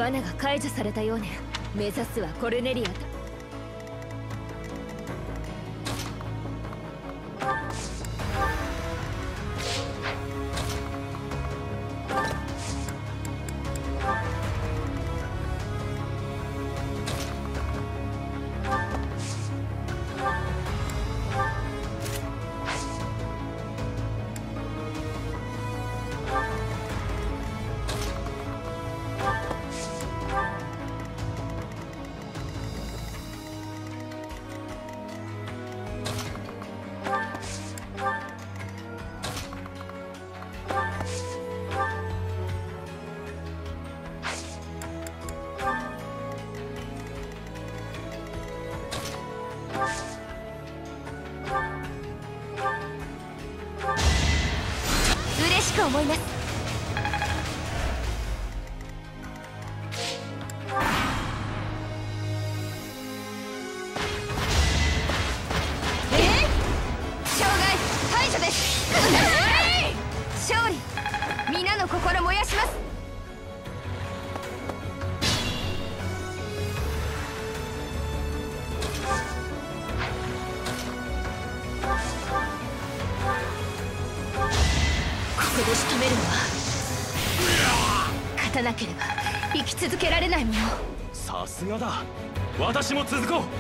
罠が解除されたようね。目指すはコルネリア。嬉しく思います。障害排除です。勝利、皆の心燃やします。ここで仕留めるのは勝たなければ生き続けられないもの。 さすがだ。私も続こう。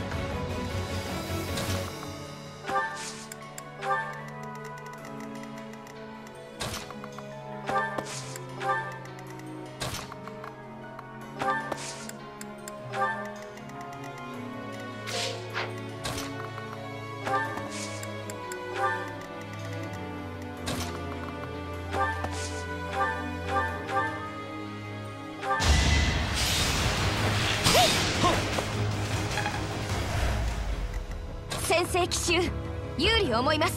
先制奇襲、有利思います。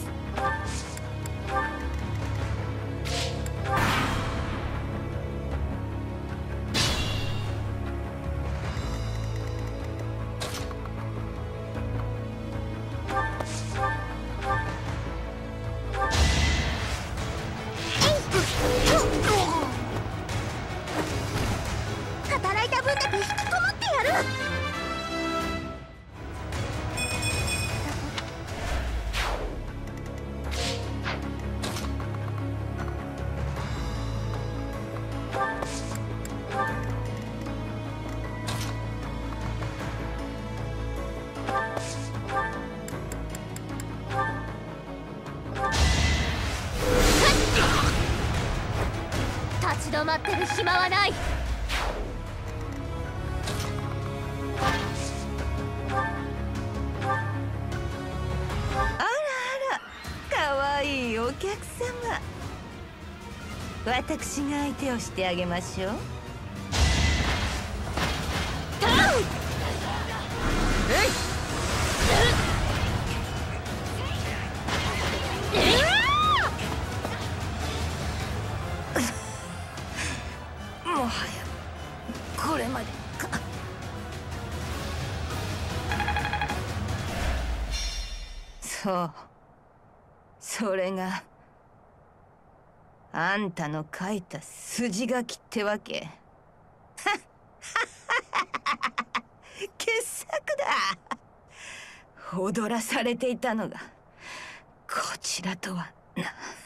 働いた分だけ引きこもってやる。立ち止まってる暇はない。 あらかわいいお客様。私が相手をしてあげましょう。もはやこれまでか。そう、それがあんたの書いた筋書きってわけ。傑作だ。踊らされていたのがこちらとはな。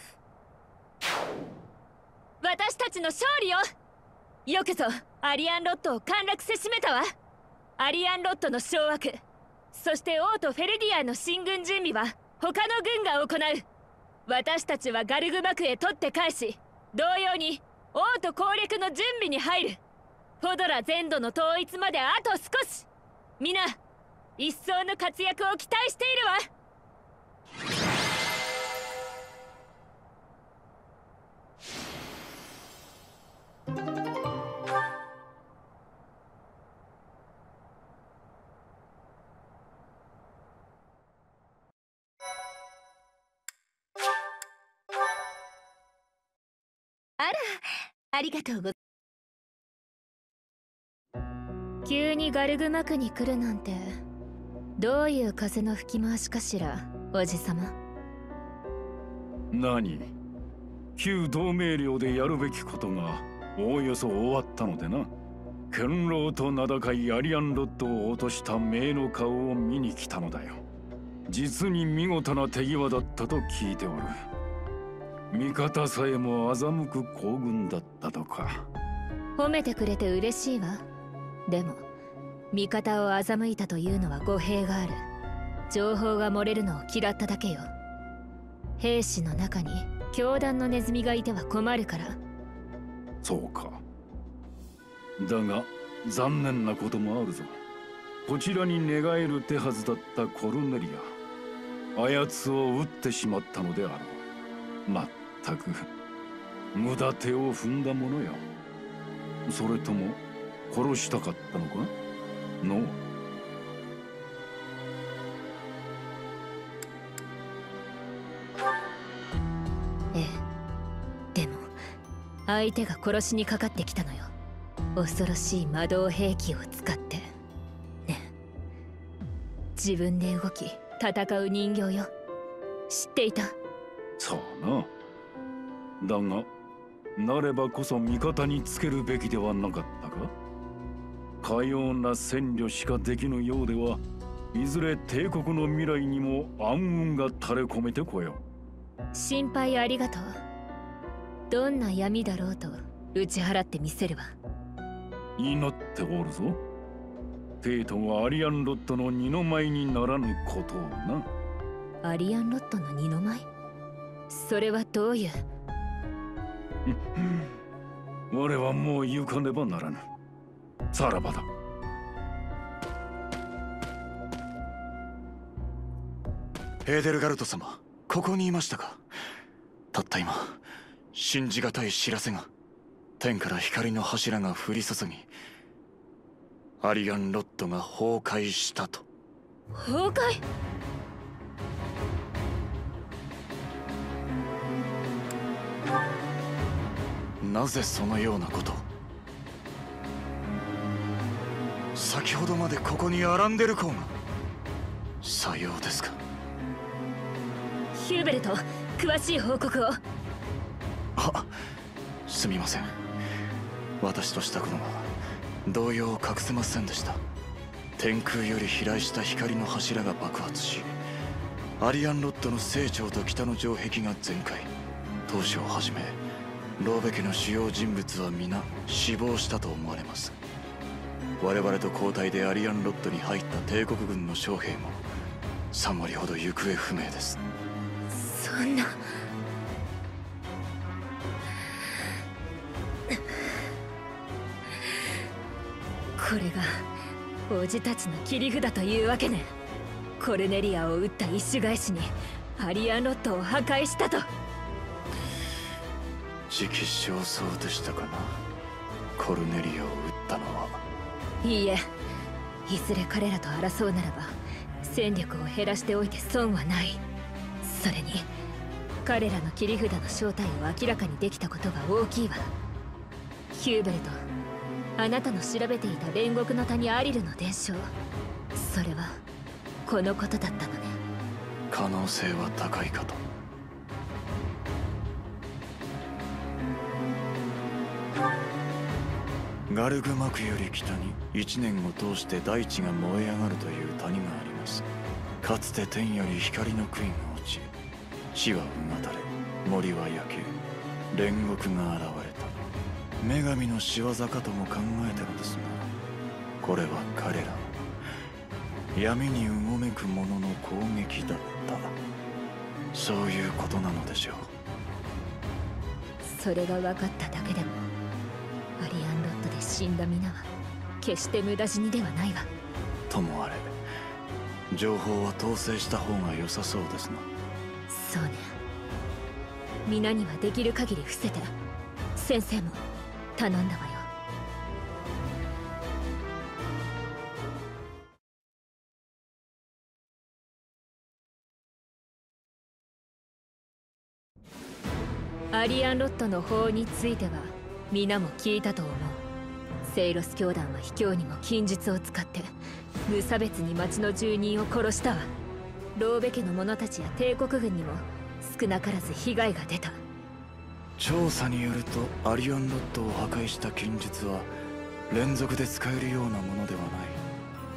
私たちの勝利よ。よくぞアリアンロットを陥落せしめたわ。アリアンロットの掌握、そして王とフェルディアの進軍準備は他の軍が行う。私たちはガルグ幕へ取って返し、同様に王と攻略の準備に入る。フォドラ全土の統一まであと少し。皆一層の活躍を期待しているわ。あら、ありがとうご。急にガルグマクに来るなんて、どういう風の吹き回しかしら、おじさま。 何？旧同盟領でやるべきことがおおよそ終わったのでな。 堅牢と名高いアリアンロッドを落とした名の顔を見に来たのだよ。実に見事な手際だったと聞いておる。味方さえも欺く行軍だったとか。 褒めてくれて嬉しいわ。でも味方を欺いたというのは語弊がある。情報が漏れるのを嫌っただけよ。兵士の中に教団のネズミがいては困るから。 そうか。だが残念なこともあるぞ。こちらに寝返る手はずだったコルネリア、あやつを撃ってしまったのであろう。まったく無駄手を踏んだものよ。それとも殺したかったのかの。 ええ。でも相手が殺しにかかってきたのよ。恐ろしい魔導兵器を使って。ね。自分で動き戦う人形よ。知っていた？ そうな。だがなればこそ味方につけるべきではなかったか。かような戦慮しかできぬようでは、いずれ帝国の未来にも暗雲が垂れ込めてこよう。 心配ありがとう。どんな闇だろうと打ち払ってみせるわ。 祈っておるぞ。フェイトはアリアンロッドの二の舞にならぬことをな。 アリアンロッドの二の舞？それはどういう？ 我はもう行かねばならぬ。さらばだ。 エーデルガルト様、ここにいましたか。たった今信じがたい知らせが。天から光の柱が降り注ぎ、アリアンロッドが崩壊したと。 崩壊？ なぜそのようなことを。先ほどまでここにアランデル公が。さようですか。 ヒューベルト、詳しい報告を。 すみません。私としたことが動揺を隠せませんでした。天空より飛来した光の柱が爆発し、アリアンロッドの西長と北の城壁が全壊。当初をはじめローベ家の主要人物は皆死亡したと思われます。我々と交代でアリアンロッドに入った帝国軍の将兵も3割ほど行方不明です。 そんな。これが王子たちの切り札というわけね。コルネリアを撃った一種返しにアリアンロッドを破壊したと。 時期尚早でしたかな。コルネリアを撃ったのは。 いいえ、いずれ彼らと争うならば戦力を減らしておいて損はない。それに彼らの切り札の正体を明らかにできたことが大きいわ。ヒューベルト、あなたの調べていた煉獄の谷アリルの伝承、それはこのことだったのね。 可能性は高いかと。ガルグマクより北に1年を通して大地が燃え上がるという谷があります。かつて天より光の杭が落ち、地はうがたれ、森は焼け、煉獄が現れた。女神の仕業かとも考えたのですが、これは彼ら闇にうごめく者の攻撃だった。そういうことなのでしょう。 それが分かっただけでもアリアンロッドで死んだ皆は決して無駄死にではないわ。 ともあれ情報は統制した方が良さそうですな。 そうね。皆にはできる限り伏せて。先生も頼んだわよ。アリアンロッドの法については皆も聞いたと思う。セイロス教団は卑怯にも禁術を使って無差別に町の住人を殺したわ。ローベ家の者たちや帝国軍にも少なからず被害が出た。 調査によるとアリアンロッドを破壊した禁術は連続で使えるようなものではない。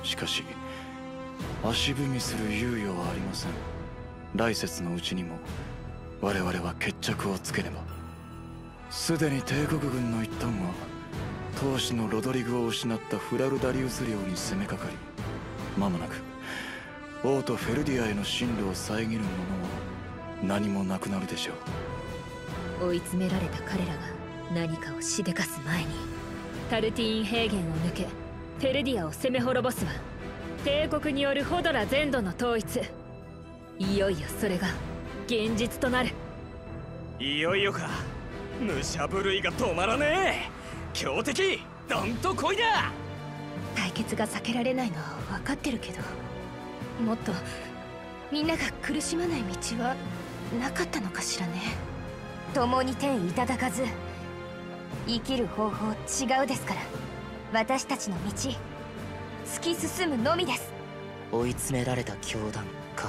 しかし足踏みする猶予はありません。来節のうちにも我々は決着をつけねば。すでに帝国軍の一端は当主のロドリグを失ったフラルダリウス領に攻めかかり、間もなく王とフェルディアへの進路を遮るものは何もなくなるでしょう。追い詰められた彼らが何かをしでかす前にタルティーン平原を抜けフェルディアを攻め滅ぼすわ。帝国によるホドラ全土の統一、いよいよそれが現実となる。 いよいよか。武者震いが止まらねえ。強敵どんと来いだ。 対決が避けられないのは分かってるけど、もっとみんなが苦しまない道はなかったのかしらね。共に天いただかず生きる方法違うですから、私たちの道突き進むのみです。 追い詰められた教団か。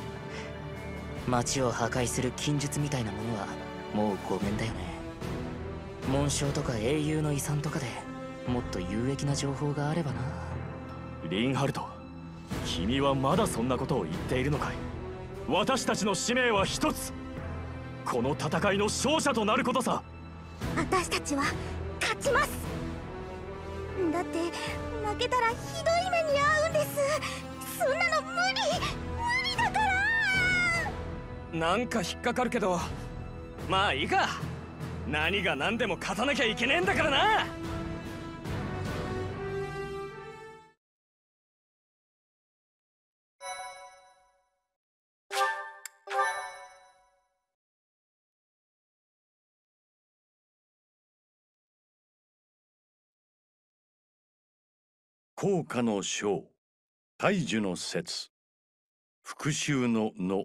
町を破壊する禁術みたいなものはもうごめんだよね。紋章とか英雄の遺産とかでもっと有益な情報があればな。 リンハルト、君はまだそんなことを言っているのかい。私たちの使命は一つ、この戦いの勝者となることさ。 私たちは勝ちます。だって負けたらひどい目に遭うんです。そんなの無理だから。 なんか引っかかるけど、まあいいか。何が何でも勝たなきゃいけねえんだからな。 効果の章、大樹の説、復讐の野。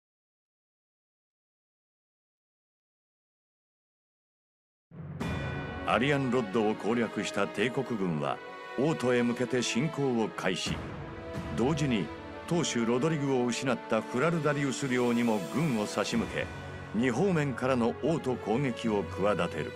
アリアンロッドを攻略した帝国軍は王都へ向けて進行を開始。同時に当主ロドリグを失ったフラルダリウス領にも軍を差し向け、2方面からの王都攻撃を企てる。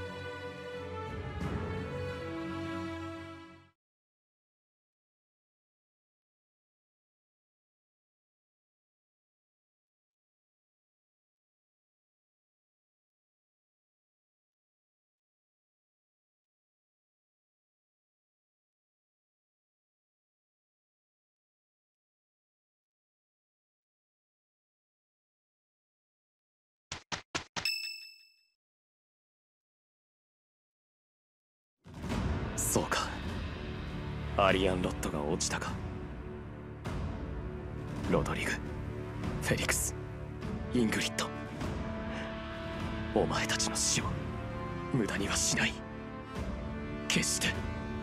そうか、アリアンロッドが落ちたか。ロドリグ、フェリクス、イングリッド、お前たちの死を無駄にはしない。決して。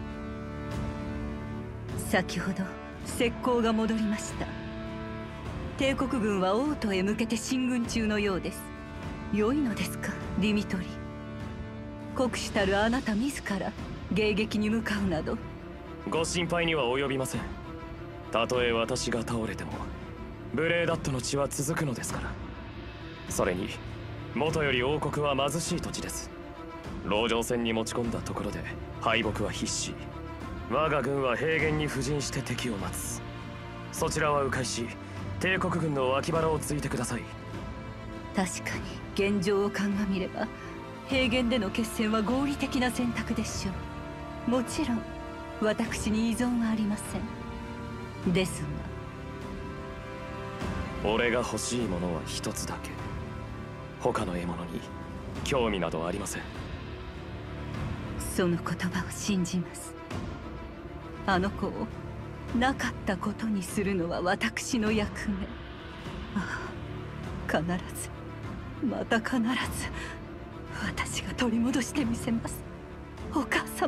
先ほど石膏が戻りました。帝国軍は王都へ向けて進軍中のようです。良いのですか、ディミトリ。国主たるあなた自ら迎撃に向かうなど。 ご心配には及びません。たとえ私が倒れてもブレーダットの血は続くのですから。それに元より王国は貧しい土地です。籠城戦に持ち込んだところで敗北は必至。我が軍は平原に布陣して敵を待つ。そちらは迂回し帝国軍の脇腹をついてください。 確かに現状を鑑みれば平原での決戦は合理的な選択でしょう。もちろん私に依存はありません。ですが俺が欲しいものは一つだけ。他の獲物に興味などありません。 その言葉を信じます。あの子をなかったことにするのは私の役目。ああ、必ずまた必ず私が取り戻してみせます、お母様。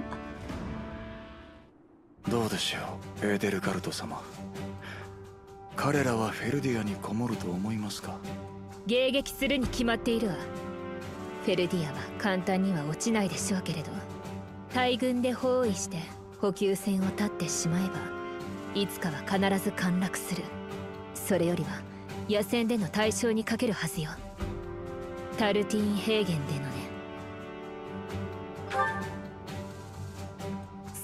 どうでしょう、エーデルガルト様。彼らはフェルディアにこもると思いますか？ 迎撃するに決まっているわ。フェルディアは簡単には落ちないでしょうけれど、大軍で包囲して補給線を断ってしまえばいつかは必ず陥落する。それよりは野戦での対象にかけるはずよ。タルティーン平原でのね。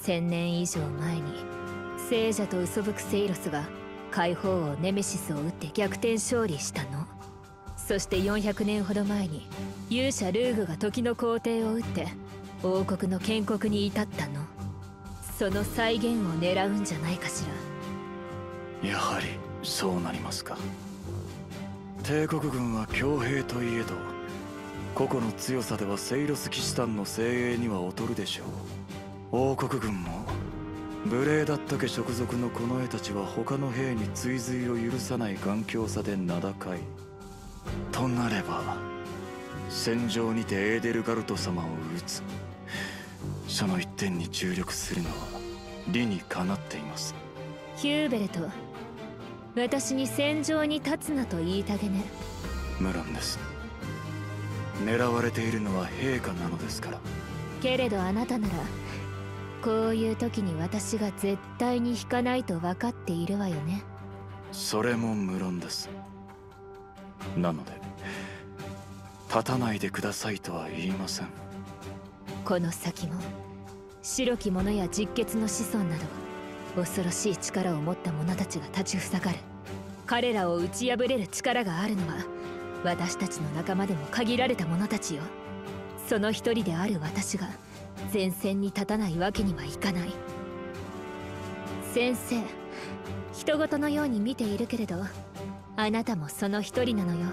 1000年以上前に聖者と嘘吹くセイロスが解放王ネメシスを撃って逆転勝利したの。そして400年ほど前に勇者ルーグが時の皇帝を撃って王国の建国に至ったの。その再現を狙うんじゃないかしら。 やはりそうなりますか。帝国軍は強兵といえど個々の強さではセイロス騎士団の精鋭には劣るでしょう。王国軍も無礼だったけ直属の近衛たちは他の兵に追随を許さない頑強さで名高い。となれば戦場にてエーデルガルト様を討つ、その一点に注力するのは理にかなっています。 ヒューベルト、私に戦場に立つなと言いたげね。 無論です。狙われているのは陛下なのですから。 けれどあなたならこういう時に私が絶対に引かないと分かっているわよね。 それも無論です。なので立たないでくださいとは言いません。 この先も白き者や実血の子孫など恐ろしい力を持った者たちが立ちふさがる。彼らを打ち破れる力があるのは私たちの仲間でも限られた者たちよ。その一人である私が前線に立たないわけにはいかない。先生、人事のように見ているけれどあなたもその一人なのよ。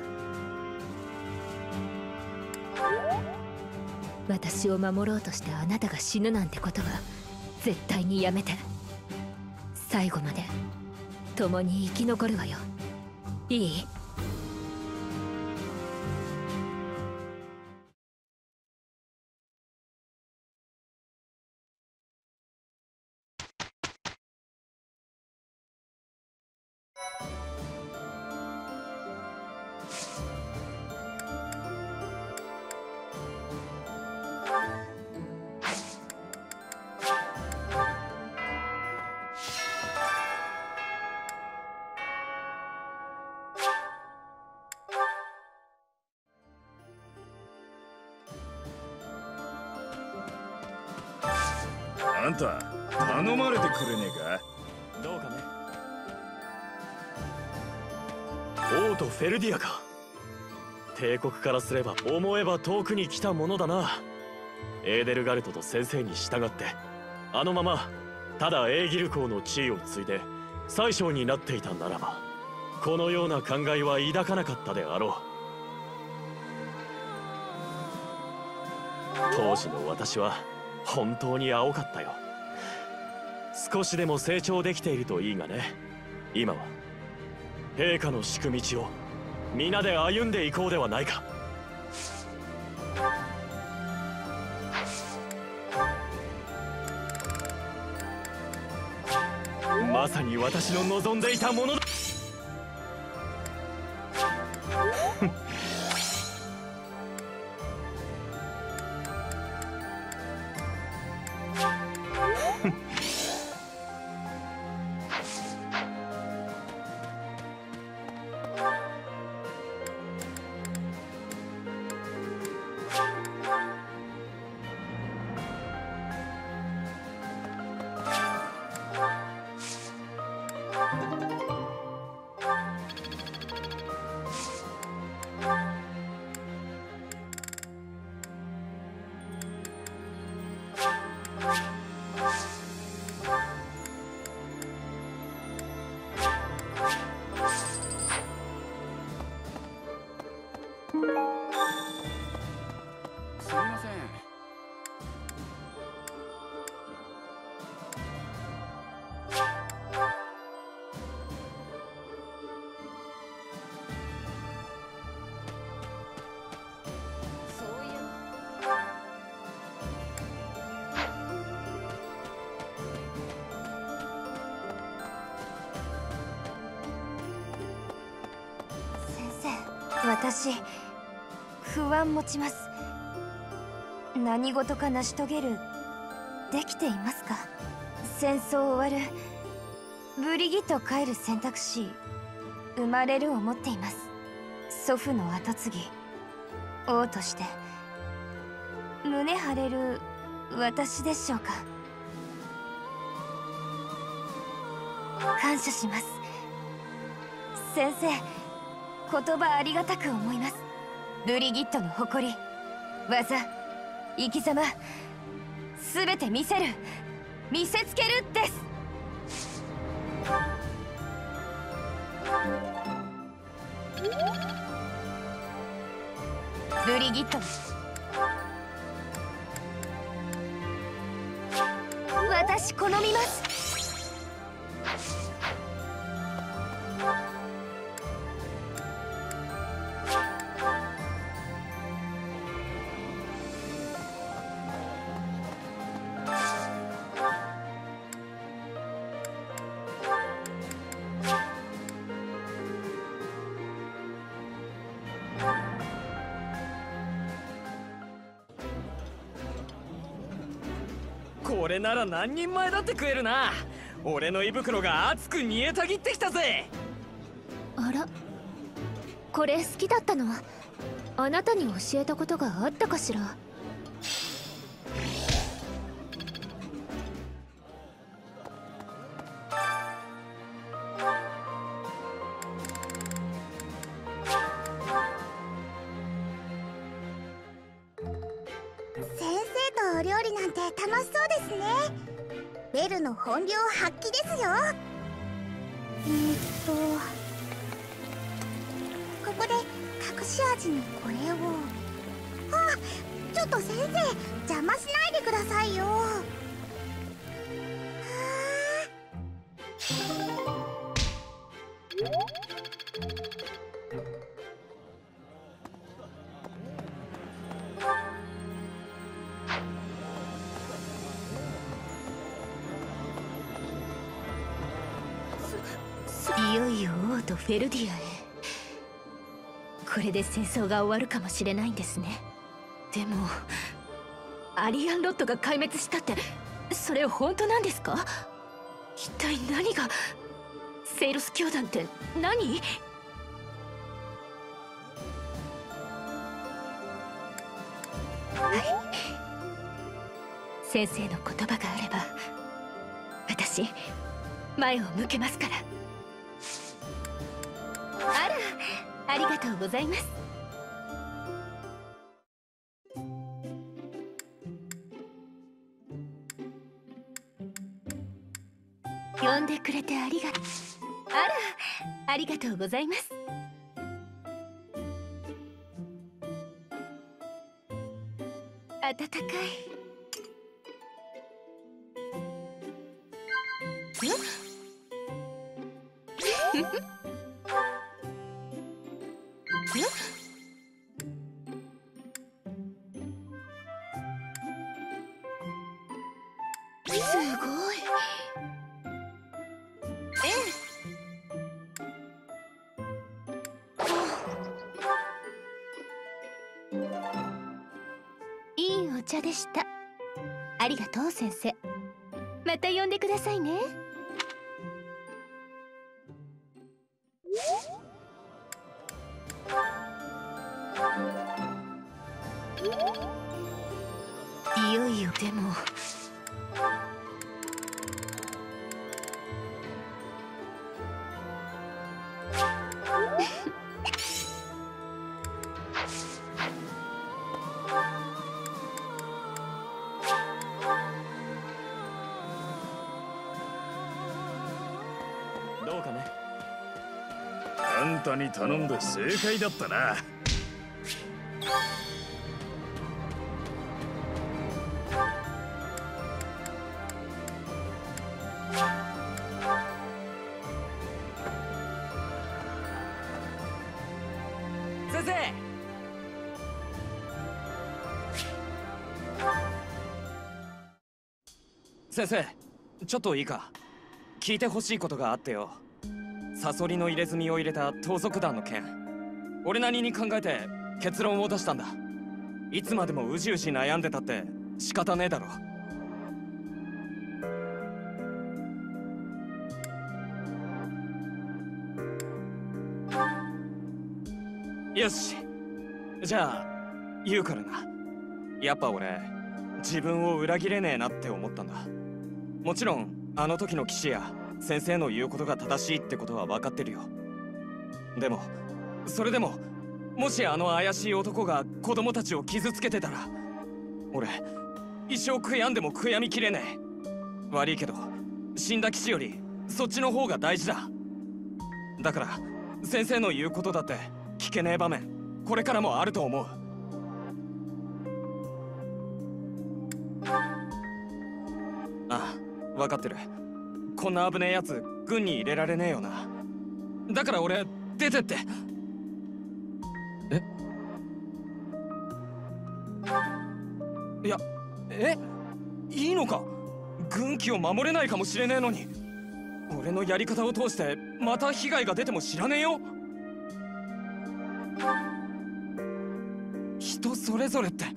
私を守ろうとしてあなたが死ぬなんてことは絶対にやめて。最後まで共に生き残るわよ。いい？ あんた頼まれてくれねえか。 どうかね。王とフェルディアか。帝国からすれば思えば遠くに来たものだな。エーデルガルトと先生に従ってあのままただエーギル公の地位を継いで宰相になっていたならばこのような考えは抱かなかったであろう。当時の私は本当に青かったよ。少しでも成長できているといいがね。今は陛下の敷く道を皆で歩んでいこうではないか。まさに私の望んでいたものだ。 すみません。 そういう先生、私不安持ちます。何事か成し遂げるできていますか？戦争終わる、ブリギット帰る選択肢生まれる思っています。祖父の跡継ぎ王として胸張れる私でしょうか？ 感謝します。先生、言葉ありがたく思います。ブリギットの誇り、技、生き様、すべて見せる、見せつけるです。ブリギット、私好みます。 これなら何人前だって食えるな。俺の胃袋が熱く煮えたぎってきたぜ。 あら、これ好きだったのはあなたに教えたことがあったかしら。 お料理なんて楽しそうですね。ベルの本領発揮ですよ。ここで隠し味にこれを。あ、ちょっと先生、邪魔しないでくださいよ。 いよいよ王とフェルディアへ。これで戦争が終わるかもしれないんですね。でもアリアンロットが壊滅したって、それ本当なんですか？一体何が。セイロス教団って何？先生の言葉があれば私前を向けますから。あら、ありがとうございます。呼んでくれてありがとう。あら、ありがとうございます。温かい。すごい。いいお茶でした。ありがとう先生。また呼んでくださいね。いよいよ。でもどうかね。 あんたに頼んで正解だったな。 先生。先生、ちょっといいか。聞いてほしいことがあってよ。サソリの入れ墨を入れた盗賊団の件、俺なりに考えて結論を出したんだ。いつまでもうじうじ悩んでたって仕方ねえだろ。よし、じゃあ言うからな。やっぱ俺自分を裏切れねえなって思ったんだ。もちろんあの時の騎士や先生の言うことが正しいってことは分かってるよ。でもそれでも、もしあの怪しい男が子供たちを傷つけてたら、俺一生悔やんでも悔やみきれねえ。悪いけど死んだ騎士よりそっちの方が大事だ。だから先生の言うことだって聞けねえ場面、これからもあると思う。ああ、分かってる。こんな危ねえやつ軍に入れられねえよな。だから俺出てって。いや、いいのか？軍旗を守れないかもしれねえのに、俺のやり方を通してまた被害が出ても知らねえよ。人それぞれって、は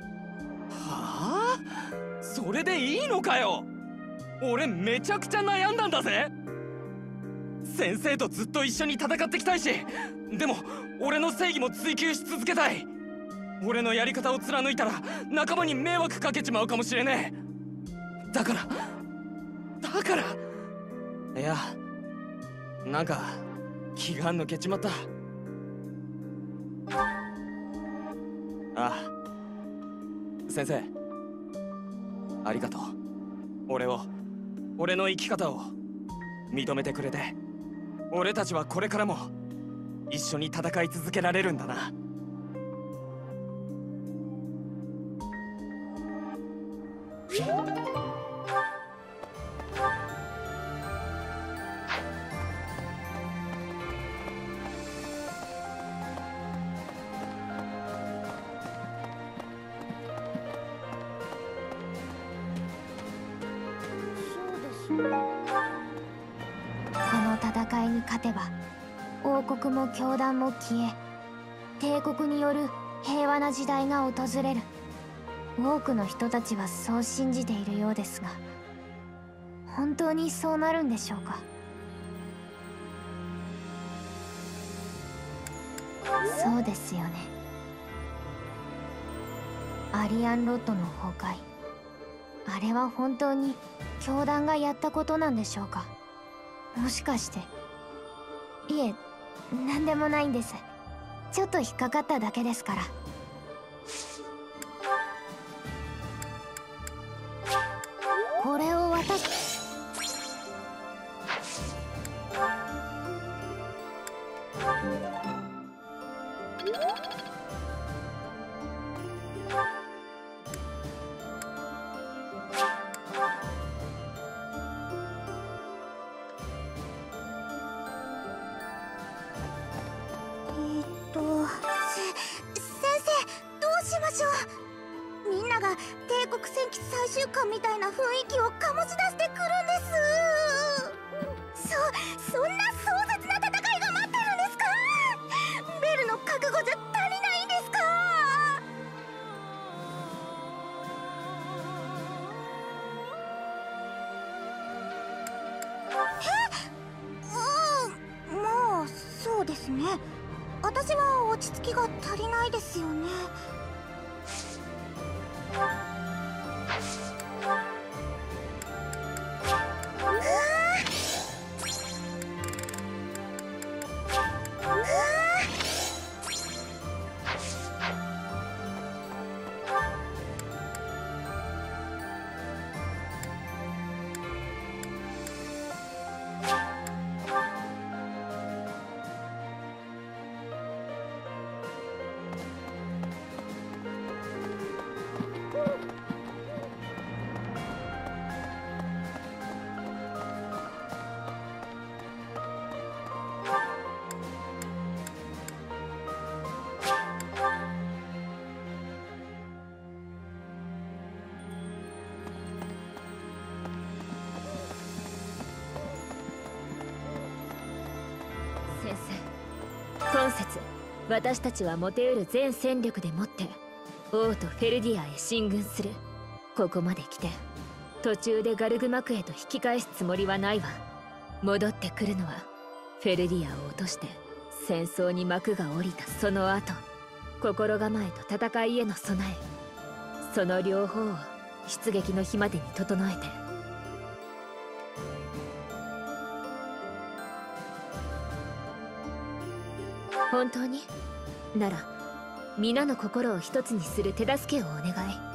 あ？それでいいのかよ。俺めちゃくちゃ悩んだんだぜ。先生とずっと一緒に戦ってきたいし、でも俺の正義も追求し続けたい。俺のやり方を貫いたら仲間に迷惑かけちまうかもしれねえ。だからいや、なんか気が抜けちまった。ああ、先生ありがとう。俺の生き方を認めてくれて、俺たちはこれからも一緒に戦い続けられるんだな。 この戦いに勝てば王国も教団も消え、帝国による平和な時代が訪れる。多くの人たちはそう信じているようですが、本当にそうなるんでしょうか。そうですよね。アリアンロッドの崩壊、あれは本当に教団がやったことなんでしょうか。もしかして。いえ、何でもないんです。ちょっと引っかかっただけですから。これを私。先生、どうしましょう。みんなが帝国戦記最終巻みたいな雰囲気を醸し出してくるんです。そんな壮絶な戦いが待ってるんですか？ベルの覚悟じゃ足りないんですか？まあそうですね。私は落ち着きが足りないですよね。 先生、今節私たちは持てうる全戦力でもって王とフェルディアへ進軍する。ここまで来て途中でガルグマクへと引き返すつもりはないわ。戻ってくるのはフェルディアを落として戦争に幕が下りたその後、心構えと戦いへの備え、その両方を出撃の日までに整えて。 本当に？なら皆の心を一つにする手助けをお願い。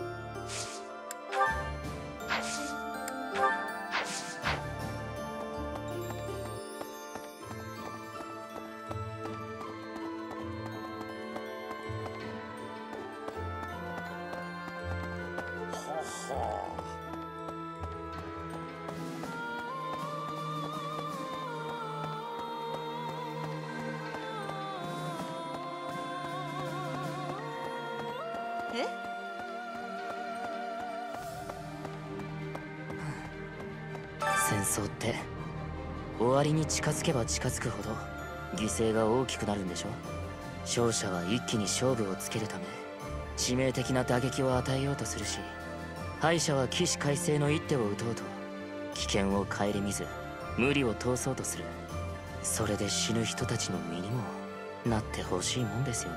戦争って終わりに近づけば近づくほど犠牲が大きくなるんでしょ。勝者は一気に勝負をつけるため致命的な打撃を与えようとするし、敗者は起死回生の一手を打とうと危険を顧みず無理を通そうとする。それで死ぬ人たちの身にもなってほしいもんですよね。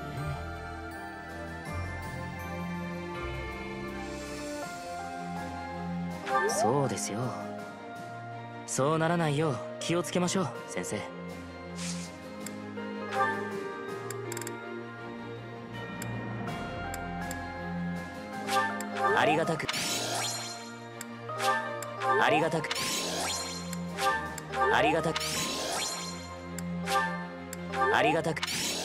そうですよ。そうならないよう気をつけましょう、先生。ありがたくありがたくありがたくありがたく。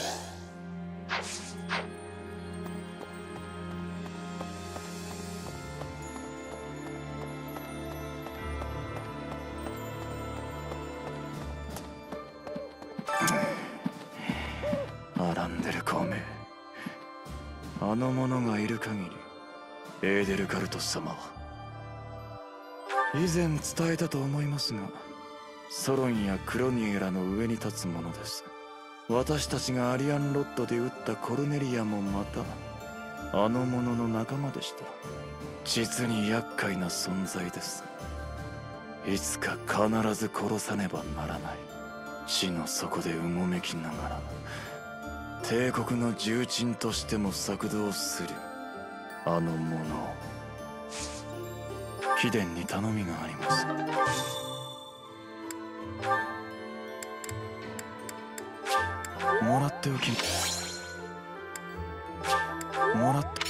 アランデル孔明、あの者がいる限りエーデルガルト様は。以前伝えたと思いますが、ソロンやクロニエらの上に立つ者です。私たちがアリアンロッドで撃ったコルネリアもまたあの者の仲間でした。実に厄介な存在です。いつか必ず殺さねばならない。死の底でうごめきながら帝国の重鎮としても策動するあの者を貴殿に頼みがあります。もらっておきもらって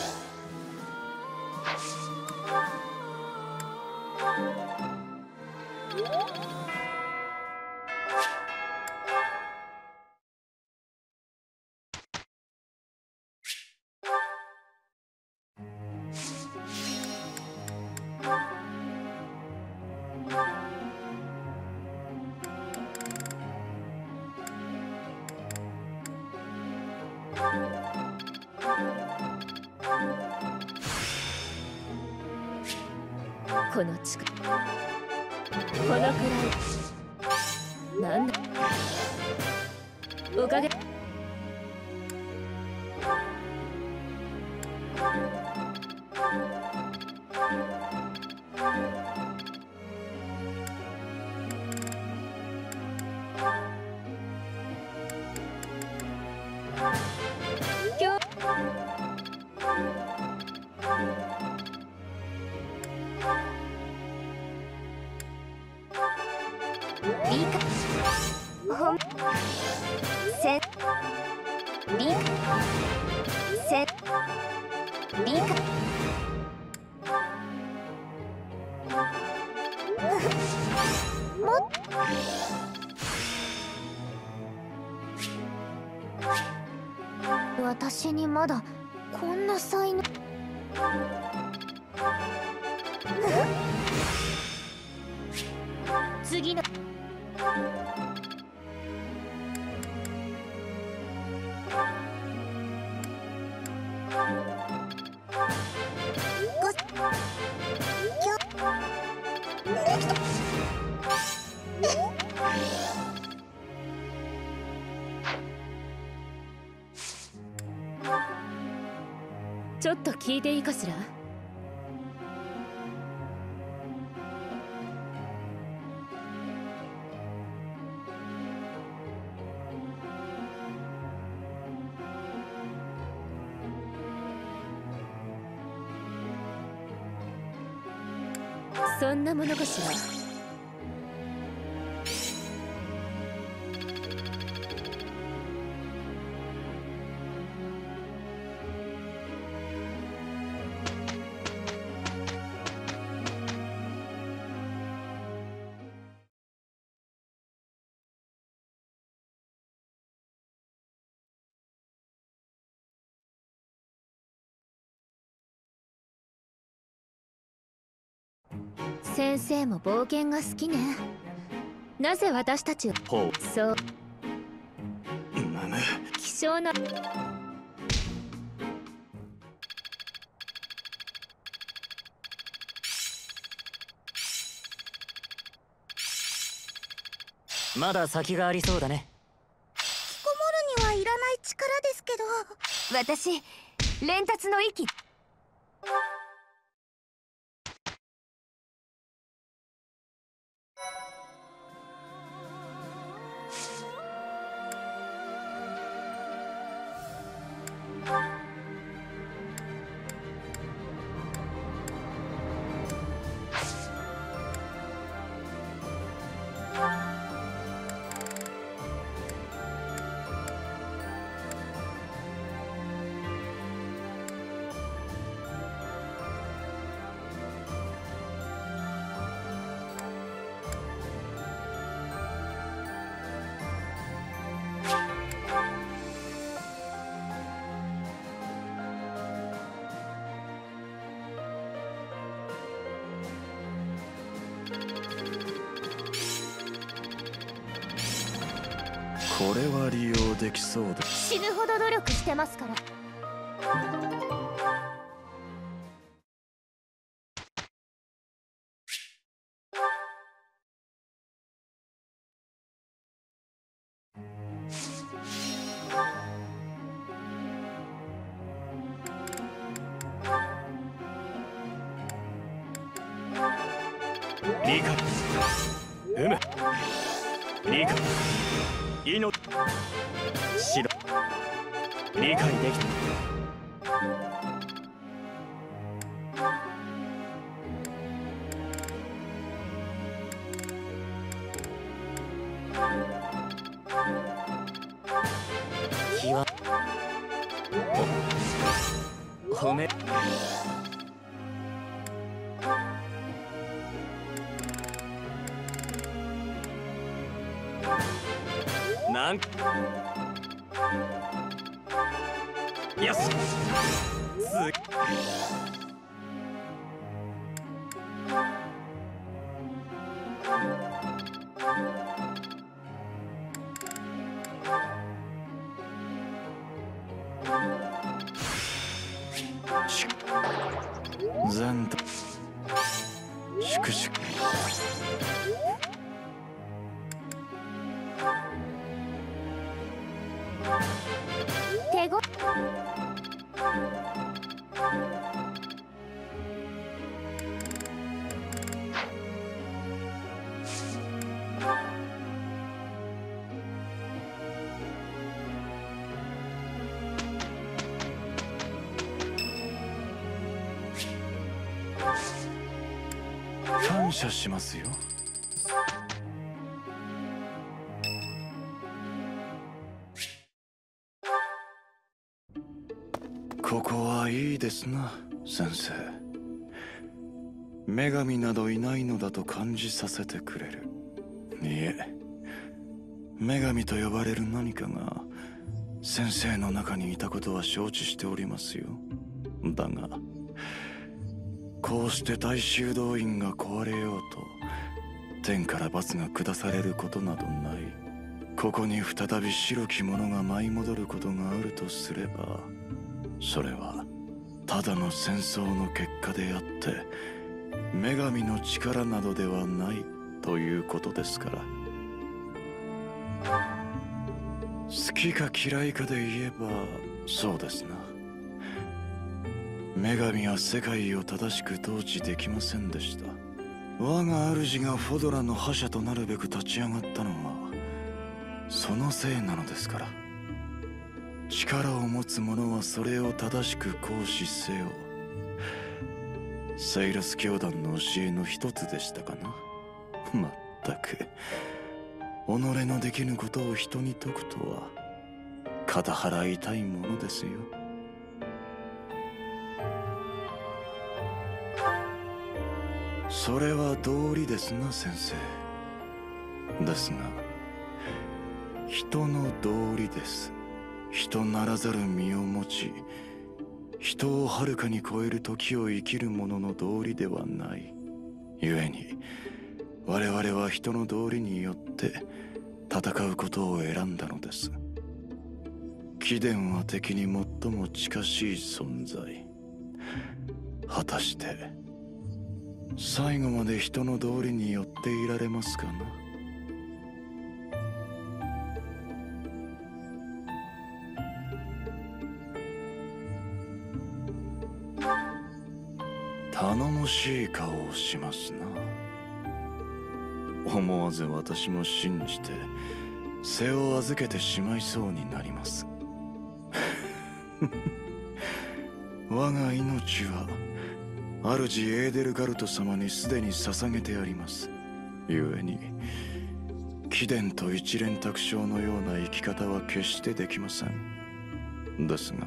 この力、このくらいなんだおかげ。 私にまだこんな才能。次のちょっと聞いていいかしら。そんなものかしら。 先生も冒険が好きね。なぜ私たちを。そう希少な。 まだ先がありそうだね。 引きこもるにはいらない力ですけど。私連達の息。 これは利用できそうだ。 死ぬほど努力してますから。 理解。理解。命。しろ。理解できた。 気は。褒め。なんよし全と粛々 手ご。 感謝しますよ。ここはいいですな、先生。女神などいないのだと感じさせてくれる。いえ、女神と呼ばれる何かが先生の中にいたことは承知しておりますよ。だがこうして大修道院が壊れようと天から罰が下されることなどない。ここに再び白き者が舞い戻ることがあるとすれば、それはただの戦争の結果であって女神の力などではないということですから。好きか嫌いかで言えばそうですな。女神は世界を正しく統治できませんでした。我が主がフォドラの覇者となるべく立ち上がったのはそのせいなのですから。力を持つ者はそれを正しく行使せよ。セイラス教団の教えの一つでしたかな。まったく己のできぬことを人に説くとは肩払いたいものですよ。それは道理ですな、先生。ですが人の道理です。人ならざる身を持ち人をはるかに超える時を生きる者の道理ではない。 故に我々は人の道理によって戦うことを選んだのです。貴殿は敵に最も近しい存在。果たして最後まで人の道理によっていられますかな。頼もしい顔をしますな。思わず私も信じて背を預けてしまいそうになります。我が命は主エーデルガルト様にすでに捧げてあります。故に貴殿と一蓮托生のような生き方は決してできません。ですが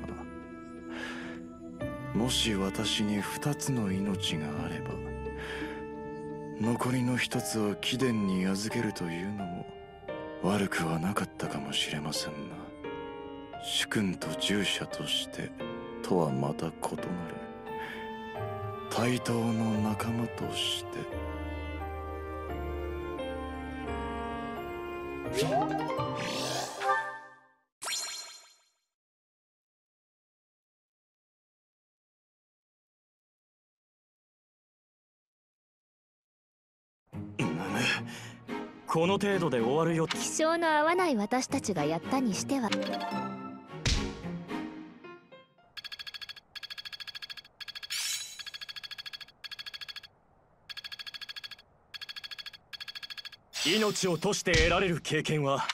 もし私に2つの命があれば残りの1つを貴殿に預けるというのも悪くはなかったかもしれませんな。主君と従者としてとはまた異なる対等の仲間として。 この程度で終わるよ。 気性の合わない私たちがやったにしては。 命を賭して得られる経験は